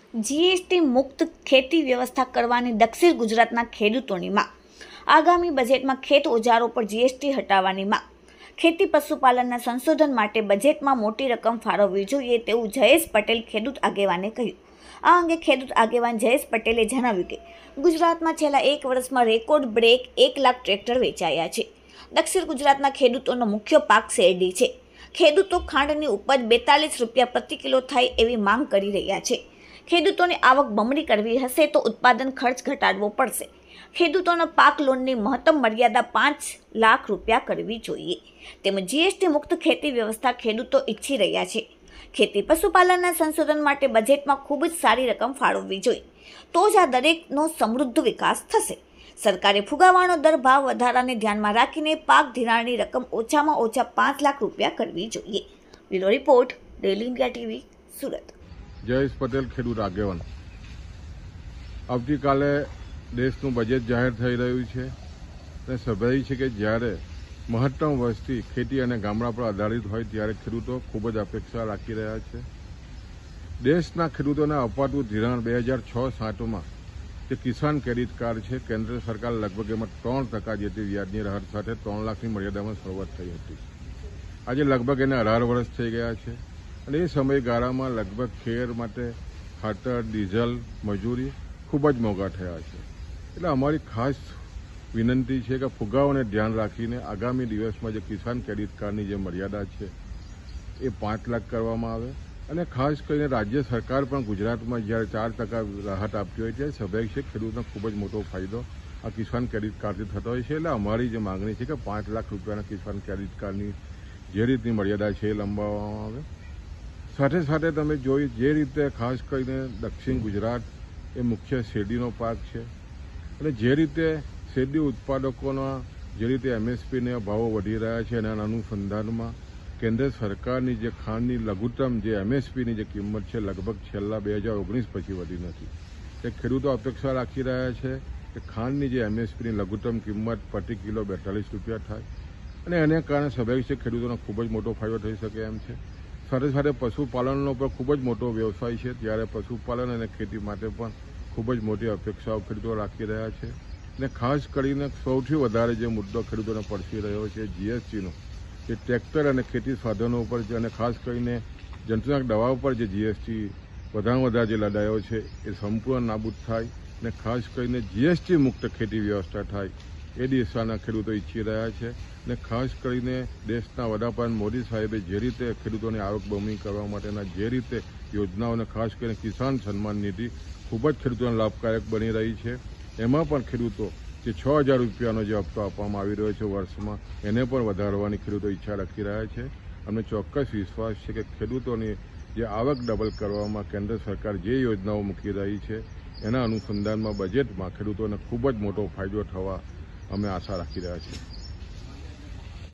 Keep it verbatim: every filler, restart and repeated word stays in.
GST મુક્ત ખેતી વ્યવસ્થા કરવાની દક્ષિણ ગુજરાતના ખેડૂતોની માંગ. આગામી બજેટમાં ખેત ઓજારો પર જીએસટી હટાવવાની માંગ. ખેતી પશુપાલનના સંશોધન માટે બજેટમાં મોટી રકમ ફાળવવી જોઈએ તેવું જયેશ પટેલ ખેડૂત આગેવાને કહ્યું. આ અંગે ખેડૂત આગેવાન જયેશ પટેલે જણાવ્યું કે ગુજરાતમાં છેલ્લા એક વર્ષમાં રેકોર્ડ બ્રેક એક લાખ ટ્રેક્ટર વેચાયા છે. દક્ષિણ ગુજરાતના ખેડૂતોનો મુખ્ય પાક શેરડી છે. ખેડૂતો ખાંડની ઉપજ બેતાલીસ રૂપિયા પ્રતિ કિલો થાય એવી માંગ કરી રહ્યા છે. ખેડૂતોની આવક બમણી કરવી હશે તો ઉત્પાદન ખર્ચ ઘટાડવો પડશે. ખેડૂતોના પાક લોનની મહત્તમ મર્યાદા પાંચ લાખ રૂપિયા કરવી જોઈએ. તેમજ જીએસટી મુક્ત ખેતી વ્યવસ્થા ખેડૂતો ઈચ્છી રહ્યા છે. ખેતી પશુપાલનના સંશોધન માટે બજેટમાં ખૂબ જ સારી રકમ ફાળવવી જોઈએ, તો જ આ દરેકનો સમૃદ્ધ વિકાસ થશે. સરકારે ફુગાવાનો દર ભાવ વધારાને ધ્યાનમાં રાખીને પાક ધિરાણની રકમ ઓછામાં ઓછા પાંચ લાખ રૂપિયા કરવી જોઈએ. Bureau report, daily India TV, Surat. Jayesh Patel, ખેડૂત આગેવાન. આવતીકાલે દેશનું બજેટ જાહેર થઈ રહ્યું છે અને સ્વાભાવિક છે કે જ્યારે મહત્તમ વસ્તી ખેતી અને ગામડા પર આધારિત હોય ત્યારે ખેડૂતો ખૂબ જ અપેક્ષા રાખી રહ્યા છે. દેશના ખેડૂતોને અપાતું ધિરાણ બે હજાર છ સાતમાં જે કિસાન ક્રેડિટ કાર્ડ છે, કેન્દ્ર સરકાર લગભગ એમાં ત્રણ ટકા જેટલી વ્યાજની રાહત સાથે ત્રણ લાખની મર્યાદામાં શરૂઆત થઈ હતી. આજે લગભગ એને અઢાર વર્ષ થઈ ગયા છે અને એ સમયગાળામાં લગભગ ખેર માટે ખાતર, ડીઝલ, મજૂરી ખૂબ જ મોંઘા થયા છે. એટલે અમારી ખાસ વિનંતી છે કે ફુગાઓને ધ્યાન રાખીને આગામી દિવસમાં જે કિસાન ક્રેડિટ કાર્ડની જે મર્યાદા છે એ પાંચ લાખ કરવામાં આવે અને ખાસ કરીને રાજ્ય સરકાર પણ ગુજરાતમાં જ્યારે ચાર ટકા રાહત આપતી હોય ત્યારે સ્વાભાવિક છે ખેડૂતનો ખૂબ જ મોટો ફાયદો આ કિસાન ક્રેડિટ કાર્ડથી થતો હોય છે. એટલે અમારી જે માગણી છે કે પાંચ લાખ રૂપિયાના કિસાન ક્રેડિટ કાર્ડની જે રીતની મર્યાદા છે એ લંબાવવામાં આવે. સાથે સાથે તમે જોઈ જે રીતે ખાસ કરીને દક્ષિણ ગુજરાત એ મુખ્ય શેરડીનો પાક છે અને જે રીતે શેરડી ઉત્પાદકોના જે રીતે એમએસપીના ભાવો વધી રહ્યા છે એના અનુસંધાનમાં કેન્દ્ર સરકારની જે ખાંડની લઘુત્તમ જે એમએસપીની જે કિંમત છે લગભગ છેલ્લા બે હજાર ઓગણીસ પછી વધી નથી. તે ખેડૂતો અપેક્ષા રાખી રહ્યા છે કે ખાંડની જે એમએસપીની લઘુત્તમ કિંમત પ્રતિ કિલો બેતાલીસ રૂપિયા થાય અને એને કારણે સ્વાભાવિક છે ખેડૂતોનો ખૂબ જ મોટો ફાયદો થઈ શકે એમ છે. સાથે સાથે પશુપાલનનો પણ ખૂબ જ મોટો વ્યવસાય છે ત્યારે પશુપાલન અને ખેતી માટે પણ ખૂબ જ મોટી અપેક્ષાઓ ખેડૂતો રાખી રહ્યા છે. અને ખાસ કરીને સૌથી વધારે જે મુદ્દો ખેડૂતોને પડસી રહ્યો છે જીએસટીનો, જે ટ્રેક્ટર અને ખેતી સાધનો ઉપર અને ખાસ કરીને જંતુનાશક દવા ઉપર જે જીએસટી વધારે વધારે જે લદાયો છે એ સંપૂર્ણ નાબૂદ થાય અને ખાસ કરીને જીએસટી મુક્ત ખેતી વ્યવસ્થા થાય એ દિશાના ખેડૂતો ઈચ્છી રહ્યા છે. અને ખાસ કરીને દેશના વડાપ્રધાન મોદી સાહેબે જે રીતે ખેડૂતોની આવક બમણી કરવા માટેના જે રીતે યોજનાઓને ખાસ કરીને કિસાન સન્માન નિધિ ખૂબ જ ખેડૂતોને લાભકારક બની રહી છે. એમાં પણ ખેડૂતો જે છ હજાર રૂપિયાનો જે હપ્તો આપવામાં આવી રહ્યો છે વર્ષમાં એને પણ વધારવાની ખેડૂતો ઈચ્છા રાખી રહ્યા છે. અમને ચોક્કસ વિશ્વાસ છે કે ખેડૂતોની જે આવક ડબલ કરવામાં કેન્દ્ર સરકાર જે યોજનાઓ મૂકી રહી છે એના અનુસંધાનમાં બજેટમાં ખેડૂતોને ખૂબ જ મોટો ફાયદો થવા અમે આશા રાખી રહ્યા છીએ.